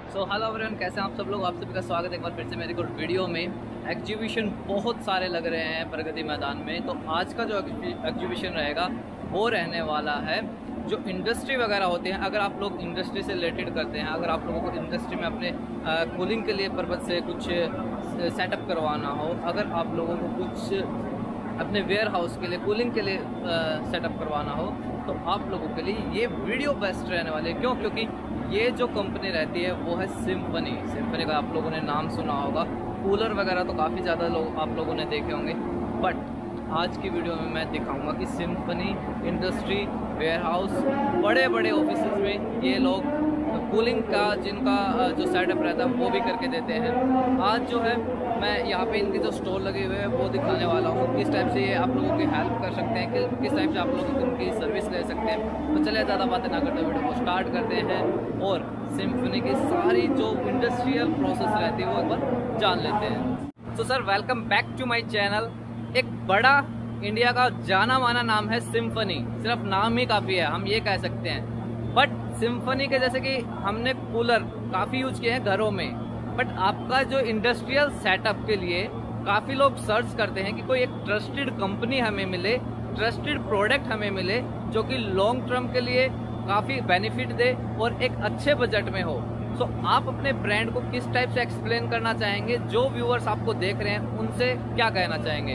So hello everyone, कैसे हैं आप सब लोग। आप सभी का स्वागत है एक बार फिर से मेरे को वीडियो में। एग्जीबिशन बहुत सारे लग रहे हैं प्रगति मैदान में। तो आज का जो एग्जीबिशन रहेगा वो रहने वाला है जो इंडस्ट्री वगैरह होते हैं। अगर आप लोग इंडस्ट्री से रिलेटेड करते हैं, अगर आप लोगों को इंडस्ट्री में अपने कूलिंग के लिए पर्पज़ से कुछ सेटअप करवाना हो, अगर आप लोगों को कुछ अपने वेयर हाउस के लिए कूलिंग के लिए सेटअप करवाना हो, तो आप लोगों के लिए ये वीडियो बेस्ट रहने वाली है। क्योंकि ये जो कंपनी रहती है वो है सिम्फनी का आप लोगों ने नाम सुना होगा। कूलर वगैरह तो काफ़ी ज़्यादा लोग आप लोगों ने देखे होंगे, बट आज की वीडियो में मैं दिखाऊंगा कि सिम्फनी इंडस्ट्री वेयर हाउस बड़े बड़े ऑफिस में ये लोग कूलिंग का जिनका जो सेटअप रहता है वो भी करके देते हैं। आज जो है मैं यहाँ पे इनके जो स्टोर लगे हुए हैं वो दिखाने वाला हूँ, किस टाइप से ये आप लोगों की हेल्प कर सकते हैं, कि किस टाइप से आप लोग इनकी सर्विस ले सकते हैं। तो चलिए ज़्यादा बातें ना करते वीडियो को स्टार्ट करते हैं और सिम्फनी की सारी जो इंडस्ट्रियल प्रोसेस रहती है वो एक बार जान लेते हैं। तो sir, welcome back to my channel. एक बड़ा इंडिया का जाना माना नाम है सिम्फनी। सिर्फ नाम ही काफ़ी है, हम ये कह सकते हैं। बट सिम्फनी के जैसे कि हमने कूलर काफ़ी यूज किए हैं घरों में, बट आपका जो इंडस्ट्रियल सेटअप के लिए काफ़ी लोग सर्च करते हैं कि कोई एक ट्रस्टेड कंपनी हमें मिले, ट्रस्टेड प्रोडक्ट हमें मिले जो कि लॉन्ग टर्म के लिए काफ़ी बेनिफिट दे और एक अच्छे बजट में हो। तो आप अपने ब्रांड को किस टाइप से एक्सप्लेन करना चाहेंगे, जो व्यूअर्स आपको देख रहे हैं उनसे क्या कहना चाहेंगे?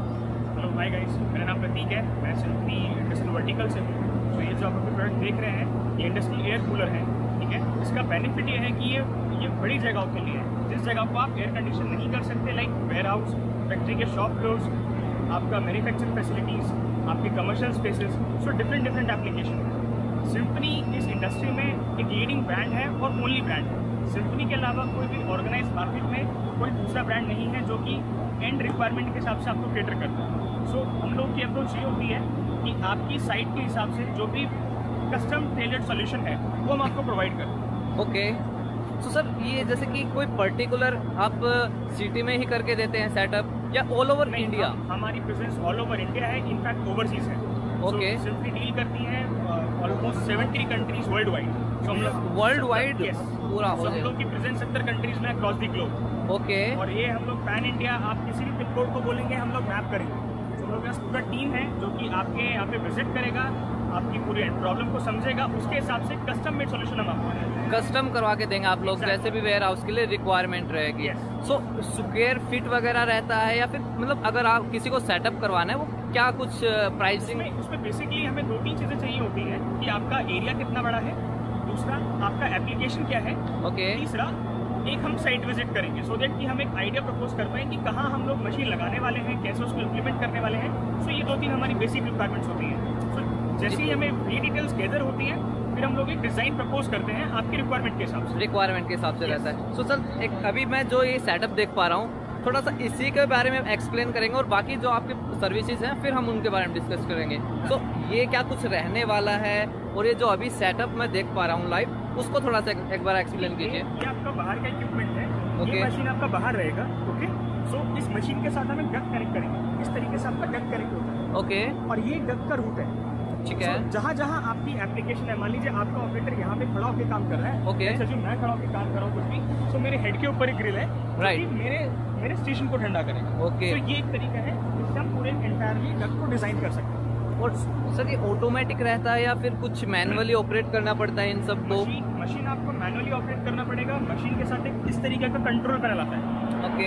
हेलो हाय गाइस, मेरा नाम प्रतीक है, मैं सिम्फनी इंडस्ट्रियल वर्टिकल से हूँ। तो ये जो आप अपने प्रोडक्ट देख रहे हैं ये इंडस्ट्रियल एयर कूलर है, ठीक है। इसका बेनिफिट ये है कि ये बड़ी जगहों के लिए है, जिस जगह को आप एयर कंडीशन नहीं कर सकते, लाइक वेयर हाउस, फैक्ट्री के शॉप फ्लोर्स, आपका मैन्युफैक्चरिंग फैसिलिटीज़, आपके commercial spaces, so different application है। सिम्फनी इस इंडस्ट्री में एक लीडिंग ब्रांड है और ओनली ब्रांड है। सिम्फनी के अलावा कोई भी ऑर्गेनाइज मार्केट में कोई दूसरा ब्रांड नहीं है जो कि एंड रिक्वायरमेंट के हिसाब से आपको कैटर करता है। सो हम लोग की अप्रोच ये होती है कि आपकी साइट के हिसाब से जो भी कस्टम टेलर्ड सॉल्यूशन है वो हम आपको प्रोवाइड करें। ओके, तो सर ये जैसे कि कोई पर्टिकुलर आप सिटी में ही करके देते हैं सेटअप या ऑल ओवर इंडिया? हमारी प्रेजेंस ऑल ओवर इंडिया है, इनफैक्ट ओवरसीज है। ओके, सिम्फनी डील करती है almost 70 countries world wide. So हम लोग वर्ल्ड वाइड पूरा हो हम लोग की प्रेजेंस 70 कंट्रीज में अक्रॉस द ग्लोब। ओके, और ये हम लोग पैन इंडिया, आप किसी भी पिन कोड को बोलेंगे हम लोग मैप करेंगे। तो हम लोग के पास पूरा टीम है जो कि आपके यहाँ पे विजिट करेगा, आपकी पूरी प्रॉब्लम को समझेगा, उसके हिसाब से कस्टम मेड सॉल्यूशन हम आपको कस्टम करवा के देंगे आप लोग। जैसे भी वेयर हाउस के लिए रिक्वायरमेंट रहेगी। सो स्क्वायर फीट वगैरह रहता है या फिर मतलब अगर आप किसी को सेटअप करवाना है वो क्या कुछ प्राइसिंग? उसमें बेसिकली हमें 2-3 चीज़ें चाहिए होती हैं कि आपका एरिया कितना बड़ा है, दूसरा आपका एप्लीकेशन क्या है, ओके, तीसरा एक हम साइट विजिट करेंगे सो दैट कि हम एक आइडिया प्रपोज कर पाएं कि कहाँ हम लोग मशीन लगाने वाले हैं, कैसे उसको इम्प्लीमेंट करने वाले हैं। सो ये 2-3 हमारी बेसिक रिक्वायरमेंट्स होती हैं। सो जैसे ही हमें ये डिटेल्स गैदर होती हैं फिर हम लोग एक डिज़ाइन प्रपोज करते हैं आपकी रिक्वायरमेंट के हिसाब से रहता है। सो सर, एक अभी मैं जो ये सेटअप देख पा रहा हूँ, थोड़ा सा इसी के बारे में एक्सप्लेन करेंगे और बाकी जो आपकी सर्विसेज हैं फिर हम उनके बारे में डिस्कस करेंगे। तो ये क्या कुछ रहने वाला है और ये जो अभी सेटअप मैं देख पा रहा हूँ लाइव, उसको थोड़ा सा एक बार एक्सप्लेन कीजिए। ये आपका बाहर का इक्विपमेंट है, ओके। ये मशीन आपका बाहर रहेगा, ओके। सो इस मशीन के साथ हमें डक कनेक्ट करेंगे, इस तरीके से आपका डक कनेक्ट होता है, ओके। और ये डक का रूट है, ठीक है। जहाँ जहाँ आपकी एप्लीकेशन है, मान लीजिए आपका ऑपरेटर यहाँ पे खड़ा होकर काम कर रहा है, ओके। जो मैं खड़ा होकर काम कर रहा हूँ कुछ भी, सो मेरे हेड के ऊपर एक ग्रिल है, राइट, मेरे स्टेशन को ठंडा करेगा, ओके। तो ये एक तरीका है जिससे हम पूरे एंटायरली डक को डिजाइन कर सकते हैं। और सर ये ऑटोमेटिक रहता है या फिर कुछ मैनुअली ऑपरेट करना पड़ता है इन सब को? मशीन आपको मैनुअली ऑपरेट करना पड़ेगा। मशीन के साथ एक इस तरीके का कंट्रोल पैनल आता है, ओके,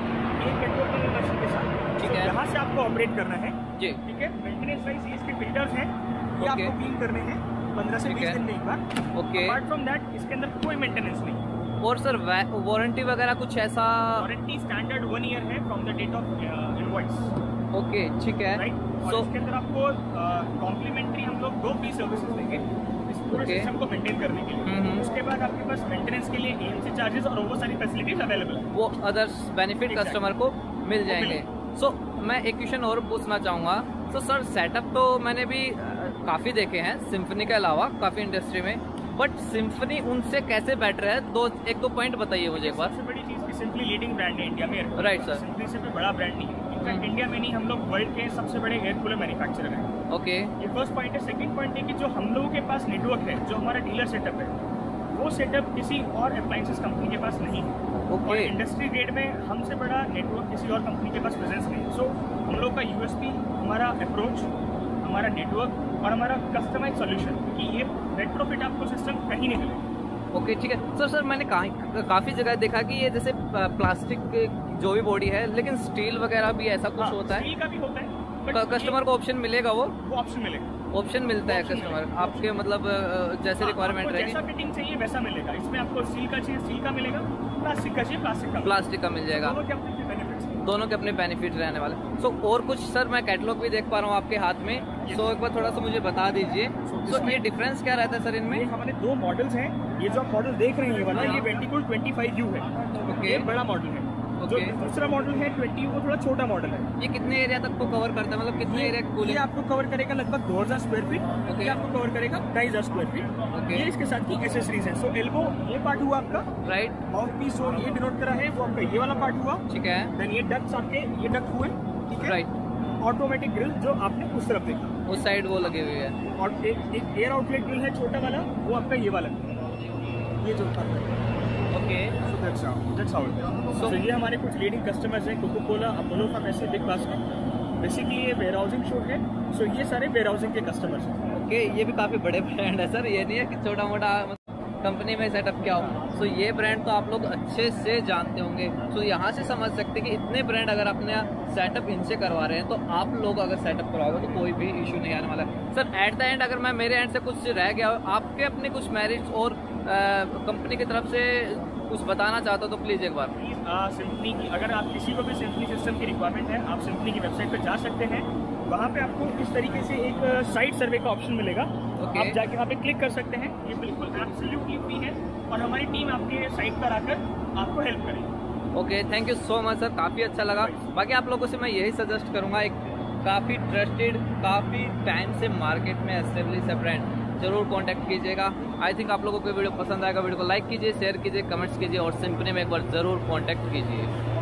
एक कंट्रोल पैनल मशीन के साथ, ठीक है। यहाँ से आपको ऑपरेट करना है जी, ठीक है। मेंटेनेंस वाइज इसके फिल्टर्स हैं, ये ओके। आपको क्लीन करने हैं 15 से 20 दिन में एक बार, ओके। अपार्ट फ्रॉम दैट इसके अंदर कोई मेंटेनेंस नहीं। और सर वारंटी वगैरह कुछ ऐसा? वारंटी स्टैंडर्ड 1 ईयर है from the date of invoice, okay, ठीक है। राइट। और इसके अंदर आपको कॉम्प्लीमेंट्री हम लोग 2 फ्री सर्विसेज देंगे इस पूरे ओके। सिस्टम को मेंटेन करने के लिए। उसके बाद आपके पास मेंटेनेंस के लिए AMC चार्जेस और वो सारी फैसिलिटीज अवेलेबल है, वो अदर्स बेनिफिट कस्टमर को मिल जाएंगे। सो मैं एक क्वेश्चन और पूछना चाहूँगा। तो सर सेटअप तो मैंने भी काफ़ी देखे हैं सिम्फनी के अलावा काफ़ी इंडस्ट्री में, बट सिम्फनी उनसे कैसे बेटर है? एक दो पॉइंट बताइए मुझे एक बार। सबसे बड़ी चीज़ की सिंपली लीडिंग ब्रांड है इंडिया में, राइट सर। सिंपली से कोई बड़ा ब्रांड नहीं है, इनफैक्ट इंडिया में नहीं, हम लोग वर्ल्ड के सबसे बड़े एयर कूलर मैन्युफैक्चरर हैं। ओके, ये फर्स्ट पॉइंट है। सेकंड पॉइंट है कि जो हम लोगों के पास नेटवर्क है, जो हमारा डीलर सेटअप है, वो सेटअप किसी और अप्लायंसेस कंपनी के पास नहीं है। और इंडस्ट्री ग्रेड में हमसे बड़ा नेटवर्क किसी और कंपनी के पास प्रेजेंस नहीं है। सो हम लोग का यूएसपी हमारा अप्रोच, हमारा नेटवर्क और हमारा कस्टमाइज सॉल्यूशन, कि ये रेट्रोफिट आपको सिस्टम कहीं नहीं मिलेगा। ओके ठीक है सर मैंने काफ़ी जगह देखा कि ये जैसे प्लास्टिक जो भी बॉडी है, लेकिन स्टील वगैरह भी ऐसा कुछ होता है? स्टील का भी होता है, कस्टमर को ऑप्शन मिलेगा? वो ऑप्शन मिलेगा, ऑप्शन मिलता है कस्टमर आपके, मतलब जैसे रिक्वायरमेंट रहेगी, जैसा फिटिंग चाहिए वैसा मिलेगा। इसमें आपको स्टील का चाहिए स्टील का मिलेगा, प्लास्टिक का चाहिए प्लास्टिक का मिल जाएगा। दोनों के अपने बेनिफिट रहने वाले। सो और कुछ सर, मैं कैटलॉग भी देख पा रहा हूँ आपके हाथ में, सो एक बार थोड़ा सा मुझे बता दीजिए। सो ये डिफरेंस क्या रहता है सर इनमें? हमारे 2 मॉडल्स हैं। ये जो आप मॉडल देख रहे हैं ये वाला, ये वेंटिकूल 25U है। ओके, बड़ा मॉडल है। जो दूसरा मॉडल है 20, वो थोड़ा छोटा मॉडल है। ये कितने एरिया तक को कवर करता है, मतलब कितने एरिया कूलिंग? ये आपको कवर करेगा लगभग 2000 स्क्वायर फीट। ये आपको कवर करेगा 2500 स्क्वायर फीट। ये इसके साथ की एसेसरीज है। सो एल्बो ये पार्ट हुआ आपका, राइट। माउथ पीस और ये डिनोट करा है वो आपका ये वाला पार्ट हुआ, ठीक है। देन ये डक्ट्स आपके ये डक्ट हुए, ठीक है, राइट। ऑटोमेटिक ग्रिल जो आपने उस तरफ देखा, उस साइड वो लगे हुए हैं। और एक एयर आउटलेट ग्रिल है छोटा वाला, वो आपका ये वाला, ये जो था। Okay, so that's how it is. So ये हमारे कुछ लीडिंग कस्टमर्स हैं, Coca Cola, Apollo pharmacy, Big Basket. Basically ये वेयर हाउसिंग शो है। सो ये सारे वेयर हाउसिंग के कस्टमर्स हैं। ओके, ये भी काफ़ी बड़े ब्रांड है सर, ये नहीं है कि छोटा मोटा कंपनी में सेटअप किया हो। सो ये ब्रांड तो आप लोग अच्छे से जानते होंगे। सो यहाँ से समझ सकते हैं कि इतने ब्रांड अगर अपने सेटअप इनसे करवा रहे हैं, तो आप लोग अगर सेटअप करवाओगे तो कोई भी इशू नहीं आने वाला है। सर एट द एंड अगर मैं मेरे एंड से कुछ रह गया, आपके अपने कुछ मेरिट्स और कंपनी की तरफ से कुछ बताना चाहता हो तो प्लीज़ एक बार। सिम्फनी की, अगर आप किसी को भी सिम्फनी सिस्टम की रिक्वायरमेंट है, आप सिम्फनी की वेबसाइट पर जा सकते हैं। वहाँ पे आपको इस तरीके से एक साइट सर्वे का ऑप्शन मिलेगा। आप जाके वहाँ पे क्लिक कर सकते हैं। ये बिल्कुल एब्सोल्युटली फ्री है और हमारी टीम आपके साइट पर आकर आपको हेल्प करेगी। Okay, thank you so much sir, काफ़ी अच्छा लगा। बाकी आप लोगों से मैं यही सजेस्ट करूँगा, एक काफ़ी ट्रस्टेड, काफ़ी टाइम से मार्केट में एस्टेब्लिश है ब्रांड, जरूर कांटेक्ट कीजिएगा। आई थिंक आप लोगों को वीडियो पसंद आएगा। वीडियो को लाइक कीजिए, शेयर कीजिए, कमेंट्स कीजिए और सिम्फनी में एक बार ज़रूर कांटेक्ट कीजिए।